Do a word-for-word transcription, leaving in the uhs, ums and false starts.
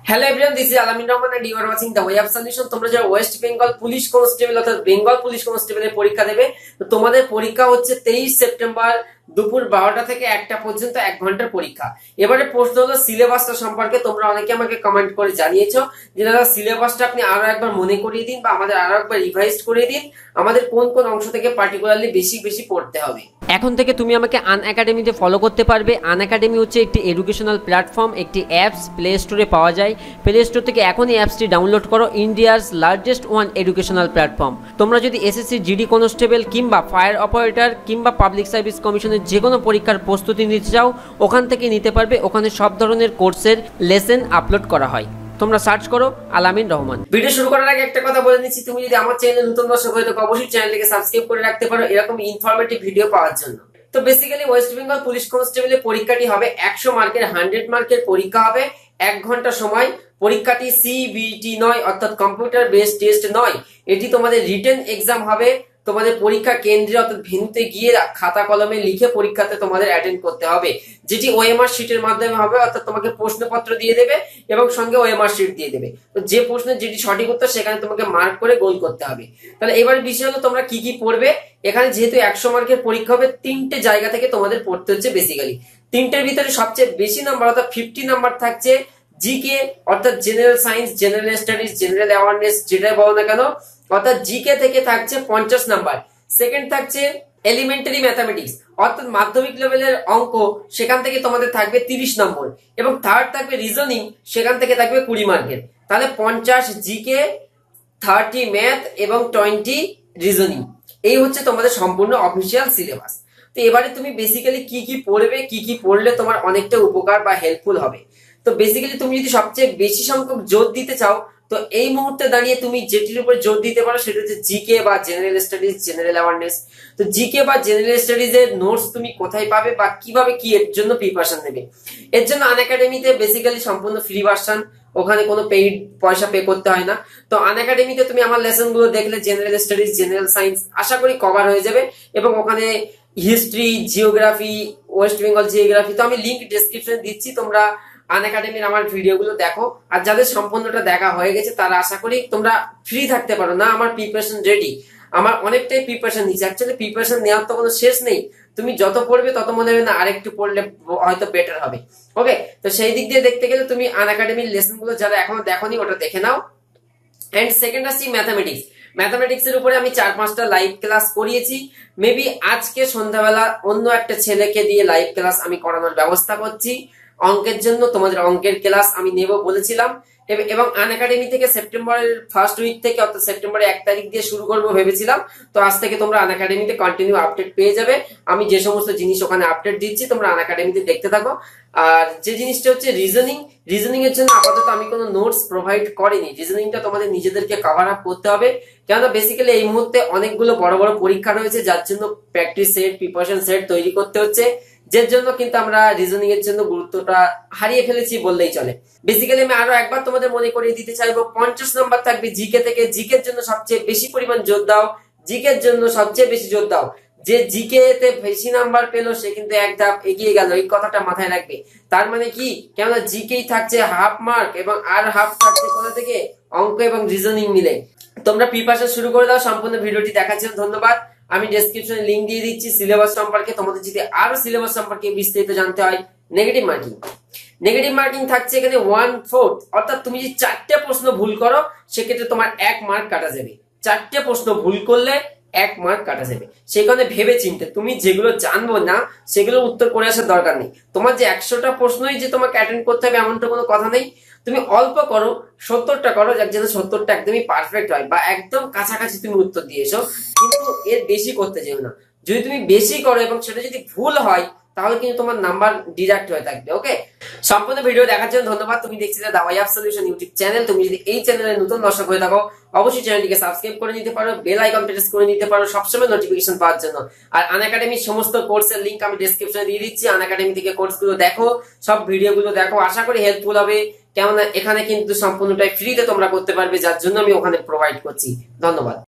Hello everyone, this is Alamin Rahman and you are watching the way of solution. তোমরা যারা West Bengal police constable অর্থাৎ Bengal police কনস্টেবলের পরীক্ষা দেবে, তো তোমাদের পরীক্ষা হচ্ছে তেইশ সেপ্টেম্বর দুপুর বারোটা থেকে একটা পর্যন্ত এক ঘন্টার পরীক্ষা। এবারে প্রশ্ন হলো সিলেবাসটা সম্পর্কে। তোমরা অনেকে আমাকে কমেন্ট করে জানিয়েছো যে দাদা সিলেবাসটা আপনি আরো একবার মনে করিয়ে দিন বা আমাদের আরো একবার রিভাইজ করিয়ে দিন, আমাদের কোন কোন অংশ থেকে পার্টিকুলারলি বেশি বেশি পড়তে হবে। এখন থেকে তুমি আমাকে আন একাডেমিতে ফলো করতে পারবে। আন একাডেমি হচ্ছে একটি এডুকেশনাল প্ল্যাটফর্ম, একটি অ্যাপস প্লে স্টোরে পাওয়া যায়। প্লে স্টোর থেকে এখনই অ্যাপসটি ডাউনলোড করো। India's largest one educational platform. তোমরা যদি এসএসসি জিডি কনস্টেবল কিংবা ফায়ার অপারেটর কিংবা পাবলিক সার্ভিস কমিশনের যে কোনো পরীক্ষার প্রস্তুতি নিতে চাও, ওখান থেকে নিতে পারবে। ওখানে সব ধরনের কোর্সের লেসন আপলোড করা হয়। তোমরা সার্চ করো আলামিন রহমান। ভিডিও শুরু করার আগে একটা কথা বলে নিচ্ছি, তুমি যদি আমার চ্যানেলে নতুন দর্শক হয়ে থাকো অবশ্যই চ্যানেলটিকে সাবস্ক্রাইব করে রাখতে পারো এরকম ইনফরমেটিভ ভিডিও পাওয়ার জন্য। তো বেসিক্যালি ওয়েস্ট বেঙ্গল পুলিশ কনস্টেবলের পরীক্ষাটি হবে একশো মার্কের, হান্ড্রেড মার্কের পরীক্ষা হবে। এক ঘন্টা সময়। পরীক্ষাটি সিবিটি নয়, অর্থাৎ কম্পিউটার বেসড টেস্ট নয়, এটি তোমাদের রিটেন এক্সাম হবে। তোমাদের পরীক্ষা কেন্দ্রে অর্থাৎ ভেন্যুতে গিয়ে খাতা কলমে লিখে পরীক্ষাতে তোমাদের অ্যাটেন্ড করতে হবে, যেটি ওএমআর শিটের মাধ্যমে হবে। অর্থাৎ তোমাকে প্রশ্নপত্র দিয়ে দেবে এবং সঙ্গে ওএমআর শিট দিয়ে দেবে। তো যে প্রশ্নের যেটি সঠিক উত্তর সেখানে তোমাকে মার্ক করে গোল করতে হবে। তাহলে এবার বিষয় হলো তোমরা কি কি পড়বে। এখানে যেহেতু একশো মার্কের পরীক্ষা হবে, তিনটে জায়গা থেকে তোমাদের পড়তে হচ্ছে বেসিক্যালি। তিনটের ভিতরে সবচেয়ে বেশি নাম্বার অর্থাৎ ফিফটি নাম্বার থাকছে জিকে অর্থাৎ general science, general studies, general awareness, যেটাই বলো না কেন, অর্থাৎ জিকে থেকে থাকছে পঞ্চাশ নাম্বার। সেকেন্ড থাকছে এলিমেন্টারি ম্যাথামেটিক্স অর্থাৎ মাধ্যমিক লেভেলের অঙ্ক, সেখান থেকে তোমাদের থাকবে তিরিশ নম্বর। এবং থার্ড থাকবে রিজনিং, সেখান থেকে থাকবে কুড়ি মার্কের। তাহলে পঞ্চাশ জিকে, থার্টি ম্যাথ এবং টোয়েন্টি রিজনিং। এই হচ্ছে তোমাদের সম্পূর্ণ অফিসিয়াল সিলেবাস। তো এবারে তুমি বেসিক্যালি কি কি পড়বে, কি কি পড়লে তোমার অনেকটা উপকার বা হেল্পফুল হবে। তো বেসিক্যালি তুমি যদি সবচেয়ে বেশি সংখ্যক জোর দিতে চাও, তো এই মুহূর্তে দাঁড়িয়ে তুমি যেটির উপর জোর দিতে পারো সেটা হচ্ছে জিকে বা জেনারেল স্টাডিজ, জেনারেল অ্যাওয়ারনেস। তো জিকে বা জেনারেল স্টাডিজ এর নোটস তুমি কোথায় পাবে বা কিভাবে কি এর জন্য প্রিপারেশন নেবে। এর জন্য আন একাডেমিতে বেসিক্যালি সম্পূর্ণ ফ্রি ভার্সন, ওখানে কোনো পেইড পয়সা পে করতে হয় না। তো আন একাডেমিতে তুমি আমার লেসন গুলো দেখলে জেনারেল স্টাডিজ, জেনারেল সায়েন্স আশা করি কভার হয়ে যাবে। এবং ওখানে history, geography, west Bengal geography, তো আমি লিঙ্ক ডেসক্রিপশনে দিচ্ছি, তোমরা আন একাডেমির আমার ভিডিওগুলো দেখো। আর যাদের সম্পূর্ণটা দেখা হয়ে গেছে তারা আশা করি তোমরা ফ্রি থাকতে পারো না, আমার প্রিপারেশন রেডি, আমার অনেকটাই প্রিপারেশন নিচ্ছে। অ্যাকচুয়ালি প্রিপারেশন নেওয়ার তো কোনো শেষ নেই, তুমি যত পড়বে তত মনে হবে না আরেকটু পড়লে হয়তো বেটার হবে। ওকে, তো সেই দিক দিয়ে দেখতে গেলে তুমি আন একাডেমির লেসন গুলো যারা এখনো দেখোনি ওটা দেখে নাও। এন্ড সেকেন্ড আসছি ম্যাথামেটিক্স। ম্যাথামেটিক্স এর উপরে আমি চার পাঁচটা লাইভ ক্লাস করিয়েছি। মেবি আজকে সন্ধ্যাবেলা অন্য একটা ছেলেকে দিয়ে লাইভ ক্লাস আমি করানোর ব্যবস্থা করছি অঙ্কের জন্য। তোমাদের অঙ্কের ক্লাস আমি নেব বলেছিলাম। এবং আন একাডেমি থেকে সেপ্টেম্বরের ফার্স্ট উইক থেকে অর্থাৎ সেপ্টেম্বরের এক তারিখ দিয়ে শুরু করবো ভেবেছিলাম। তো আজ থেকে তোমরা আন একাডেমিতে কন্টিনিউ আপডেট পেয়ে যাবে। আমি যে সমস্ত জিনিস ওখানে আপডেট দিচ্ছি তোমরা আন একাডেমিতে দেখতে থাকো। আর যে জিনিসটা হচ্ছে রিজনিং, রিজনিং এর জন্য আপাতত আমি কোনো নোটস প্রোভাইড করিনি। রিজনিংটা তোমাদের নিজেদেরকে কভার আপ করতে হবে, কেননা বেসিক্যালি এই মুহূর্তে অনেকগুলো বড় বড় পরীক্ষা রয়েছে, যার জন্য প্র্যাকটিস সেট, প্রিপারেশন সেট তৈরি করতে হচ্ছে, যার জন্য কিন্তু আমরা রিজনিং এর জন্য গুরুত্বটা হারিয়ে ফেলেছি বললেই চলে। বেসিক্যালি আমি আরো একবার তোমাদের মনে করিয়ে দিতে চাইবো, পঞ্চাশ নাম্বার থাকবে জিকে থেকে। জিকের জন্য সবচেয়ে বেশি পরিমাণ জোর দাও, জিকের জন্য সবচেয়ে বেশি জোর দাও। যে জিকে তে বেশি নাম্বার পেলো সে কিন্তু এক ধাপ এগিয়ে গেল, এই কথাটা মাথায় রাখবে। তার মানে কি, কেননা জিকেই থাকছে হাফ মার্ক এবং আর হাফ থাকছে কোথা থেকে, অঙ্ক এবং রিজনিং মিলে। তোমরা প্রিপারেশন শুরু করে দাও। সম্পূর্ণ ভিডিওটি দেখার জন্য ধন্যবাদ। আমি ডেসক্রিপশনে লিংক দিয়ে দিচ্ছি সিলেবাস সম্পর্কে। তোমাদের যদি আরো সিলেবাস সম্পর্কে বিস্তারিত জানতে হয়, নেগেটিভ মার্কিং, নেগেটিভ মার্কিং থাকছে এখানে ওয়ান ফোর্থ, অর্থাৎ তুমি যদি চারটে প্রশ্ন ভুল করো সেক্ষেত্রে তোমার এক মার্ক কাটা যাবে। চারটে প্রশ্ন ভুল করলে এক মার্ক কাটা যাবে। সেই কারণে ভেবে চিনতে, তুমি যেগুলো জানবো না সেগুলো উত্তর করে আসার দরকার নেই। তোমার যে একশোটা প্রশ্নই যে তোমাকে অ্যাটেন্ড করতে হবে এমনটা কোনো কথা নেই। তুমি অল্প করো, সত্তরটা করো, যার জন্য সত্তরটা একদমই পারফেক্ট হয় বা একদম কাছাকাছি তুমি উত্তর দিয়ে এসো, কিন্তু এর বেশি করতে যেও না। যদি তুমি বেশি করো এবং সেটা যদি ভুল হয় তাহলে কিন্তু তোমার নাম্বার ডিডাক্ট হয়ে থাকবে। ওকে, সম্পূর্ণ ভিডিও দেখার জন্য ধন্যবাদ। তুমি দেখছিলে the way of solution YouTube channel. তুমি যদি এই চ্যানেলে নতুন দর্শক হয়ে থাকো অবশ্যই চ্যানেলটিকে সাবস্ক্রাইব করে নিতে পারো, বেল আইকন প্রেস করে নিতে পারো সবসময় নোটিফিকেশন পাওয়ার জন্য। আর আন একাডেমির সমস্ত কোর্সের লিংক আমি ডেসক্রিপশনে দিয়ে দিচ্ছি। আন একাডেমি থেকে কোর্সগুলো দেখো, সব ভিডিওগুলো দেখো, আশা করি হেল্পফুল হবে। কেননা এখানে কিন্তু সম্পূর্ণটাই ফ্রিতে তোমরা করতে পারবে, যার জন্য আমি ওখানে প্রোভাইড করছি। ধন্যবাদ।